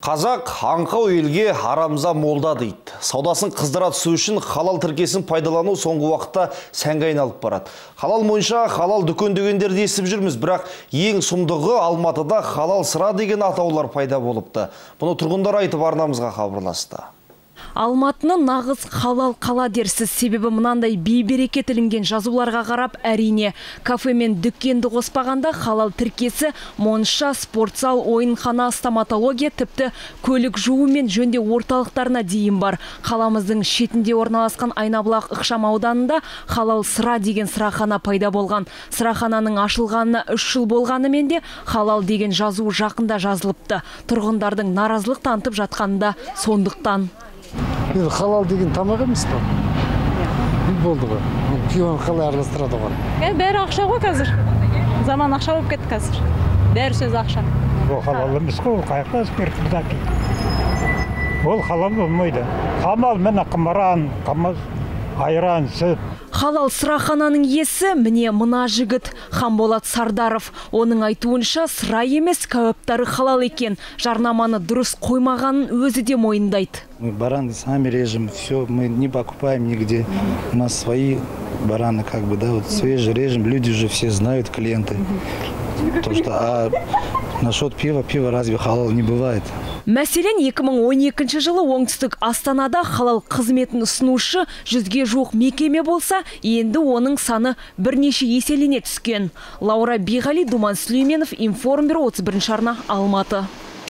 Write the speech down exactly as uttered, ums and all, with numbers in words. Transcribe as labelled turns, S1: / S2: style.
S1: Қазақ аңқау елге арамза молда дейді. Саудасын қыздыра түсу үшін халал тіркесін пайдалану соңғы уақытта сәнге айналып барады. Халал бойынша халал дүкен дегендерді естіп жүрміз, бірақ ең сұмдығы Алматыда халал сыра деген атаулар пайда болыпты. Бұны тұрғындар айтып арнамызға хабарласты.
S2: Алматыны нағыз халал қала дерсіз, себебі мынандай бейберекет ілінген жазуларға қарап, әрине кафе мен дүкенді қоспағанда халал тіркесі монша, спортзал, ойынхана, стоматология, тіпті көлік жуу мен жөнде орталықтарына дейін бар. Қаламыздың шетінде орналасқан Айнабұлақ ықшам ауданында халал сыра деген сырахана пайда болған. Сырахананың ашылғанына үш жыл болғанымен де халал деген жазу жақында жазылыпты. Тұрғындардың наразылық танытып жатқанында сондықтан.
S3: Халал деген тамақ емес па? Не болды ғой? Күйеуін қалай араластырады ғой?
S4: Бәрі ақша ғой қазір. Заман ақша болып кетті қазір. Бәрі сөз ақша.
S5: Ол халал емес қой, ол қайықта спиртті. Ол халал болмайды. Хамал міне қымыран, қымыз, айран, сүт.
S2: Халал сырахананың иесі міне мына жігіт Хамболат Сардаров. Оның айтуынша сыра емес, кәуаптары халал екен. Жарнаманы дұрыс қоймағанын өзі де мойындайды.
S6: Мы бараны сами режем, все, мы не покупаем нигде. У нас свои бараны, как бы, да, вот свежие режем. Люди уже все знают, клиенты. То, что, а насчет пива, пива разве халал не бывает?
S2: Мәселен, екі мың он екінші жылы оңтүстік Астанада халал қызметін ұсынушы жүзге жуық мекеме болса, енді оның саны бірнеше еселене түскен. Лаура Биғали, Думан Сүлейменов, Информбюро, отыз бірінші арна, Алматы.